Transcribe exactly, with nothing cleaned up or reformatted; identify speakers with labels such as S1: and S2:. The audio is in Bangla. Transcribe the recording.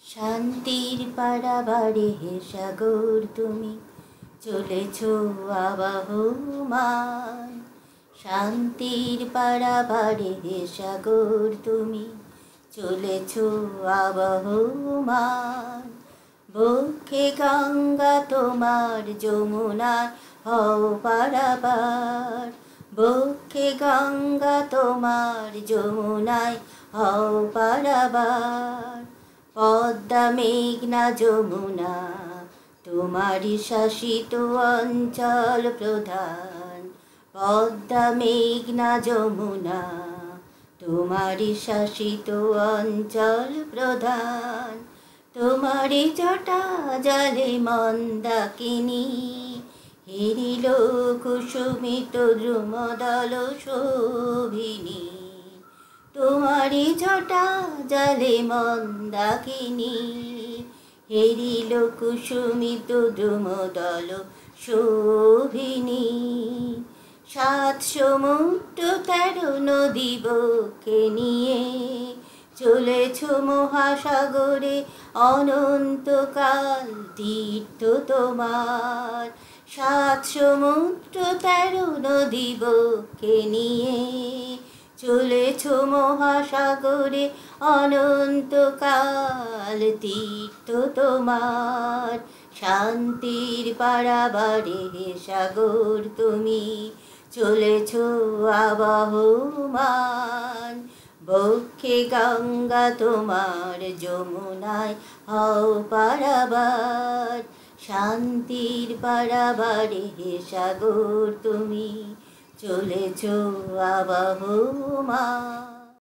S1: শান্তির পারাবারে হে সাগর তুমি চলেছ আবাহমান। শান্তির পারাবারে হে সাগর তুমি চলেছ আবাহমান। বক্ষে গঙ্গা তোমার যমুনায় হও পারাবার। বক্ষে গঙ্গা তোমার যমুনায় হও পারাবার। পদ্মা মেঘনা যমুনা তোমারই শাসিত অঞ্চল প্রধান। পদ্মা মেঘনা যমুনা তোমারই শাসিত অঞ্চল প্রধান। তোমারই জটা জলে মন্দাকিনী হেরিল কুসুমিত দ্রুমদল শোভিনী। তোমারই জটা জলে মন্দাকিনী হেরিল কুসুমিত দ্রুমদল শোভিনী। সাত সমুদ্র তেরো নদী বক্ষে নিয়ে চলেছ মহাসাগরে অনন্তকাল তীর্থ তোমার। সাত সমুদ্র তেরো নদী বক্ষে নিয়ে চলেছ মহাসাগরে অনন্তকাল তীর্থ তোমার। শান্তির পারাবারে হে সাগর তুমি চলেছ আবাহমান। বক্ষে গঙ্গা তোমার যমুনায় হও পারাবার। শান্তির পারাবারে হে সাগর তুমি চলেছ আবাহমান।